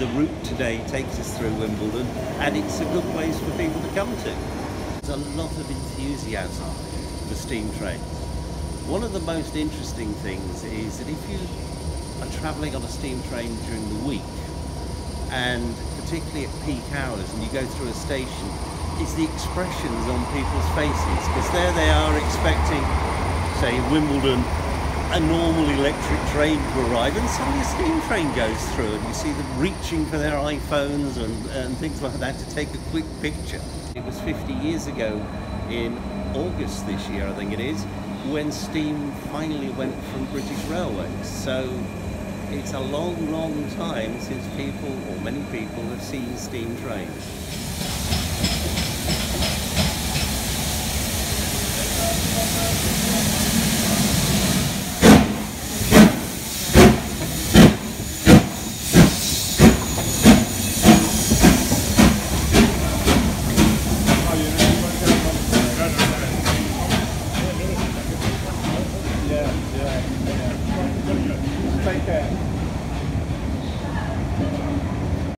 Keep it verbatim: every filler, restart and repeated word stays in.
the route today takes us through Wimbledon, and it's a good place for people to come to. There's a lot of enthusiasm for steam trains. One of the most interesting things is that if you are travelling on a steam train during the week, and particularly at peak hours, and you go through a station, is the expressions on people's faces, because there they are expecting, say, Wimbledon, a normal electric train to arrive, and suddenly a steam train goes through, and you see them reaching for their iPhones and, and things like that to take a quick picture. It was fifty years ago in August this year, I think it is, when steam finally went from British Railways. So it's a long, long time since people, or many people, have seen steam trains. Yeah, yeah, yeah. Take care.